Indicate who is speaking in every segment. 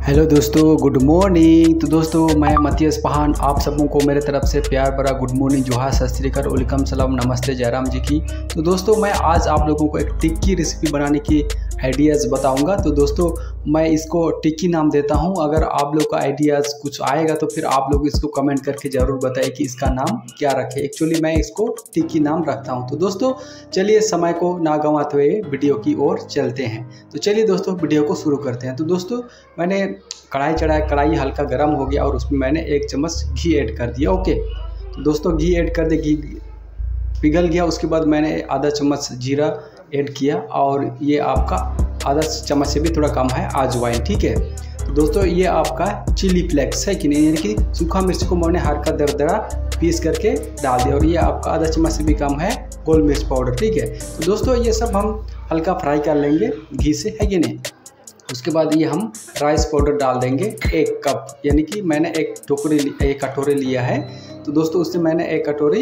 Speaker 1: Hello दोस्तों, good morning. तो दोस्तों मैं मतियस पहान, आप सबों को मेरे तरफ से प्यार भरा गुड मॉर्निंग, जोहार, सत श्री अकाल, वेलकम, सलाम, नमस्ते जयराम जी की। तो दोस्तों मैं आज आप लोगों को एक टिक्की रेसिपी बनाने की आइडियाज़ बताऊंगा। तो दोस्तों मैं इसको टिक्की नाम देता हूं। अगर आप लोग का आइडियाज़ कुछ आएगा तो फिर आप लोग इसको कमेंट करके ज़रूर बताइए कि इसका नाम क्या रखें। एक्चुअली मैं इसको टिक्की नाम रखता हूं। तो दोस्तों चलिए समय को ना गंवाते हुए वीडियो की ओर चलते हैं। तो चलिए दोस्तों वीडियो को शुरू करते हैं। तो दोस्तों मैंने कढ़ाई चढ़ाया, कढ़ाई हल्का गर्म हो गया और उसमें मैंने 1 चम्मच घी ऐड कर दिया। ओके, तो दोस्तों घी ऐड कर दे, घी पिघल गया। उसके बाद मैंने आधा चम्मच जीरा ऐड किया और ये आपका आधा चम्मच से भी थोड़ा कम है अजवाइन। ठीक है, तो दोस्तों ये आपका चिली फ्लेक्स है कि नहीं, यानी कि सूखा मिर्च को मैंने हल्का दरदरा पीस करके डाल दिया। और ये आपका आधा चम्मच से भी कम है गोल मिर्च पाउडर। ठीक है, तो दोस्तों ये सब हम हल्का फ्राई कर लेंगे घी से, है कि नहीं। उसके बाद ये हम राइस पाउडर डाल देंगे 1 कप, यानी कि मैंने एक कटोरी लिया है। तो दोस्तों उससे मैंने 1 कटोरी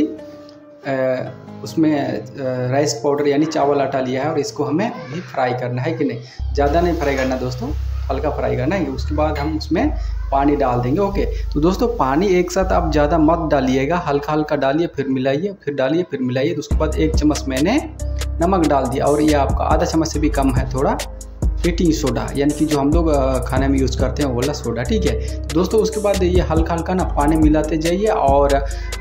Speaker 1: उसमें राइस पाउडर यानी चावल आटा लिया है और इसको हमें भी फ्राई करना है कि नहीं। ज़्यादा नहीं फ्राई करना दोस्तों, हल्का फ्राई करना है। उसके बाद हम उसमें पानी डाल देंगे। ओके, तो दोस्तों पानी एक साथ आप ज़्यादा मत डालिएगा, हल्का हल्का डालिए, फिर मिलाइए, फिर डालिए, फिर मिलाइए। तो उसके बाद 1 चम्मच मैंने नमक डाल दिया और ये आपका आधा चम्मच से भी कम है थोड़ा बेकिंग सोडा, यानी कि जो हम लोग खाने में यूज़ करते हैं वो वाला सोडा। ठीक है दोस्तों, उसके बाद ये हल्का हल्का ना पानी मिलाते जाइए और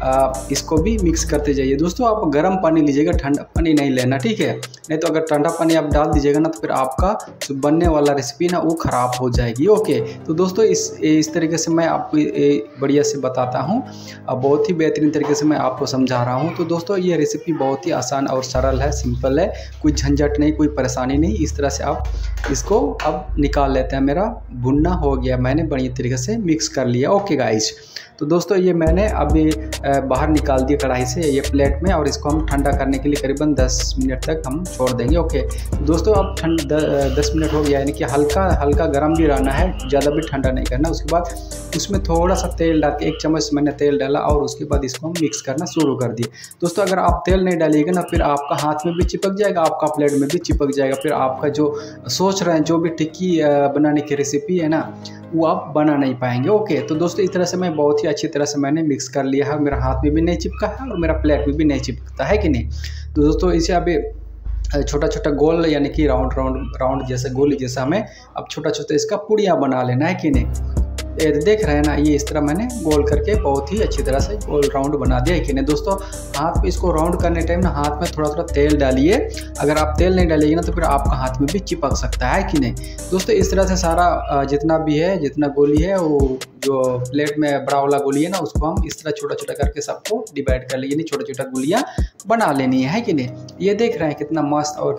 Speaker 1: इसको भी मिक्स करते जाइए। दोस्तों आप गर्म पानी लीजिएगा, ठंडा पानी नहीं लेना। ठीक है, नहीं तो अगर ठंडा पानी आप डाल दीजिएगा ना तो फिर आपका जो बनने वाला रेसिपी ना वो ख़राब हो जाएगी। ओके, तो दोस्तों इस तरीके से मैं आपको बढ़िया से बताता हूँ, बहुत ही बेहतरीन तरीके से मैं आपको समझा रहा हूँ। तो दोस्तों ये रेसिपी बहुत ही आसान और सरल है, सिंपल है, कोई झंझट नहीं, कोई परेशानी नहीं। इस तरह से आप इसको अब निकाल लेते हैं। मेरा भुनना हो गया, मैंने बढ़िया तरीके से मिक्स कर लिया। ओके गाइस, तो दोस्तों ये मैंने अभी बाहर निकाल दिया कढ़ाई से ये प्लेट में, और इसको हम ठंडा करने के लिए करीबन 10 मिनट तक हम छोड़ देंगे। ओके, दोस्तों अब 10 मिनट हो गया, यानी कि हल्का हल्का गर्म भी रहना है, ज़्यादा भी ठंडा नहीं करना। उसके बाद उसमें थोड़ा सा तेल डाल के 1 चम्मच मैंने तेल डाला और उसके बाद इसको हम मिक्स करना शुरू कर दिए। दोस्तों अगर आप तेल नहीं डालिएगा ना फिर आपका हाथ में भी चिपक जाएगा, आपका प्लेट में भी चिपक जाएगा, फिर आपका जो सोच रहे हैं जो भी टिक्की बनाने की रेसिपी है ना वो आप बना नहीं पाएंगे। ओके, तो दोस्तों इस तरह से मैं बहुत ही अच्छी तरह से मैंने मिक्स कर लिया है, मेरा हाथ में भी नहीं चिपका है और मेरा प्लेट में भी नहीं चिपकता है कि नहीं। तो दोस्तों इसे अभी छोटा छोटा गोल यानी कि राउंड जैसे गोली जैसा हमें अब छोटा छोटा इसका पुड़िया बना लेना है कि नहीं। ये देख रहे हैं ना, ये इस तरह मैंने गोल करके बहुत ही अच्छी तरह से गोल राउंड बना दिया है कि नहीं। दोस्तों हाथ पे इसको राउंड करने टाइम ना हाथ में थोड़ा थोड़ा तेल डालिए। अगर आप तेल नहीं डालिएगा ना तो फिर आपका हाथ में भी चिपक सकता है कि नहीं। दोस्तों इस तरह से सारा जितना भी है, जितना गोली है, वो जो प्लेट में बड़ा वाला गोली है ना उसको हम इस तरह छोटा छोटा करके सबको डिवाइड कर लेंगे, छोटा छोटा गोलियाँ बना लेनी है कि नहीं। ये देख रहे हैं कितना मस्त और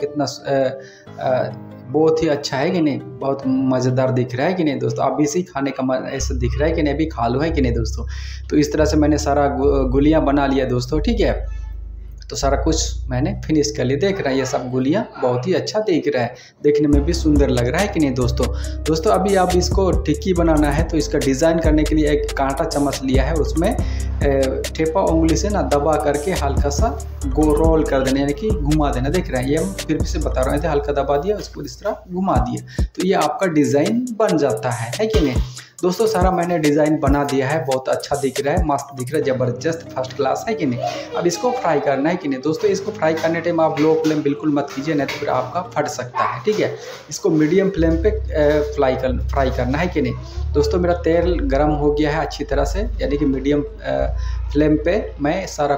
Speaker 1: कितना बहुत ही अच्छा है कि नहीं, बहुत मज़ेदार दिख रहा है कि नहीं। दोस्तों आप भी इसी खाने का ऐसा दिख रहा है कि नहीं, अभी खा लो है कि नहीं दोस्तों। तो इस तरह से मैंने सारा गोलियां बना लिया दोस्तों। ठीक है, तो सारा कुछ मैंने फिनिश कर लिया। देख रहे हैं ये सब गोलियां बहुत ही अच्छा दिख रहा है, देखने में भी सुंदर लग रहा है कि नहीं दोस्तों अभी आप इसको टिक्की बनाना है तो इसका डिज़ाइन करने के लिए एक कांटा चम्मच लिया है, उसमें ठेपा उंगली से ना दबा करके हल्का सा रोल कर देना, यानी कि घुमा देना। देख रहे हैं ये हम फिर से बता रहे थे, हल्का दबा दिया उसको इस तरह घुमा दिया तो ये आपका डिज़ाइन बन जाता है कि नहीं। दोस्तों सारा मैंने डिज़ाइन बना दिया है, बहुत अच्छा दिख रहा है, मस्त दिख रहा है, ज़बरदस्त फर्स्ट क्लास है कि नहीं। अब इसको फ्राई करना है कि नहीं। दोस्तों इसको फ्राई करने टाइम आप लो फ्लेम बिल्कुल मत कीजिए, नहीं तो फिर आपका फट सकता है। ठीक है, इसको मीडियम फ्लेम पे फ्राई करना है कि नहीं। दोस्तों मेरा तेल गर्म हो गया है अच्छी तरह से, यानी कि मीडियम फ्लेम पे मैं सारा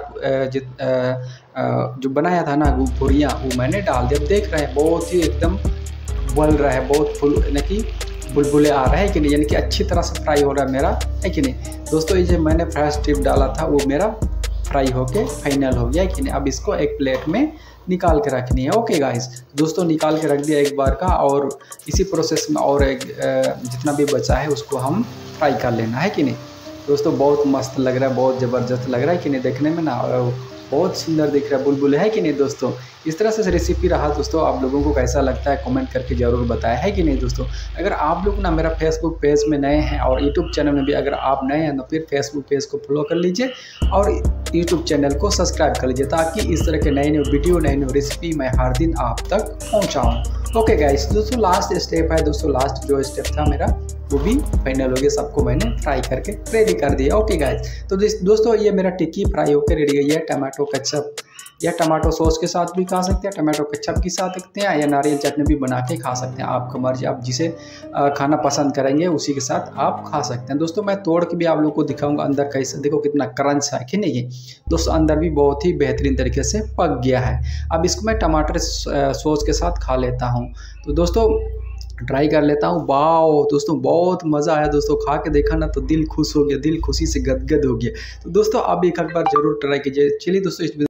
Speaker 1: जो बनाया था ना पूरियाँ वो मैंने डाल दिया। अब देख रहे हैं बहुत ही एकदम उबल रहा है, बहुत फुल यानी कि बुलबुले आ रहा है कि नहीं, यानी कि अच्छी तरह से फ्राई हो रहा है मेरा, है कि नहीं। दोस्तों ये जो मैंने फ्रेश टिप डाला था वो मेरा फ्राई होके फाइनल हो गया है कि नहीं। अब इसको एक प्लेट में निकाल के रखनी है। ओके गाइस, दोस्तों निकाल के रख दिया एक बार का, और इसी प्रोसेस में और एक जितना भी बचा है उसको हम फ्राई कर लेना है कि नहीं। दोस्तों बहुत मस्त लग रहा है, बहुत ज़बरदस्त लग रहा है कि नहीं, देखने में ना बहुत सुंदर दिख रहा है, बुलबुल है कि नहीं दोस्तों। इस तरह से रेसिपी रहा दोस्तों, आप लोगों को कैसा लगता है कमेंट करके ज़रूर बताया है कि नहीं दोस्तों। अगर आप लोग ना मेरा फेसबुक पेज में नए हैं और यूट्यूब चैनल में भी अगर आप नए हैं तो फिर फेसबुक पेज को फॉलो कर लीजिए और यूट्यूब चैनल को सब्सक्राइब कर लीजिए, ताकि इस तरह के नए वीडियो नए रेसिपी मैं हर दिन आप तक पहुँचाऊँ। ओके गाइस, दोस्तों लास्ट स्टेप है दोस्तों, लास्ट जो स्टेप था मेरा वो भी फाइनल हो गया, सबको मैंने फ्राई करके रेडी कर दिया। ओके गाइस, तो दोस्तों ये मेरा टिक्की फ्राई होकर रेडी गई है। टमाटो केचप या टमाटो सॉस के साथ भी खा सकते हैं, टमाटो केचप के साथ सकते हैं, या नारियल चटनी भी बना के खा सकते हैं, आपका मर्जी, आप जिसे खाना पसंद करेंगे उसी के साथ आप खा सकते हैं। दोस्तों मैं तोड़ के भी आप लोगों को दिखाऊंगा अंदर कैसे, देखो कितना क्रंच है कि नहीं। दोस्तों अंदर भी बहुत ही बेहतरीन तरीके से पक गया है। अब इसको मैं टमाटर सॉस के साथ खा लेता हूँ। तो दोस्तों ट्राई कर लेता हूँ। वाओ दोस्तों बहुत मज़ा आया दोस्तों, खा के देखा ना तो दिल खुश हो गया, दिल खुशी से गदगद हो गया। तो दोस्तों आप एक बार जरूर ट्राई कीजिए। चलिए दोस्तों इस